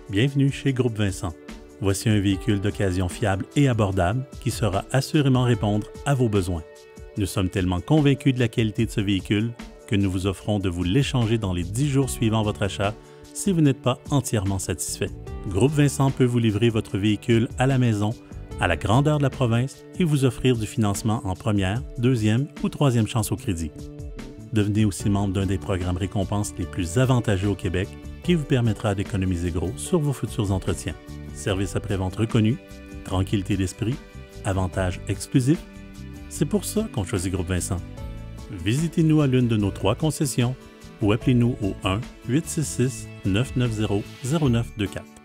Bienvenue chez Groupe Vincent. Voici un véhicule d'occasion fiable et abordable qui saura assurément répondre à vos besoins. Nous sommes tellement convaincus de la qualité de ce véhicule que nous vous offrons de vous l'échanger dans les 10 jours suivant votre achat si vous n'êtes pas entièrement satisfait. Groupe Vincent peut vous livrer votre véhicule à la maison, à la grandeur de la province et vous offrir du financement en première, deuxième ou troisième chance au crédit. Devenez aussi membre d'un des programmes récompenses les plus avantageux au Québec qui vous permettra d'économiser gros sur vos futurs entretiens. Service après-vente reconnu, tranquillité d'esprit, avantages exclusifs. C'est pour ça qu'on choisit Groupe Vincent. Visitez-nous à l'une de nos 3 concessions ou appelez-nous au 1-866-990-0924.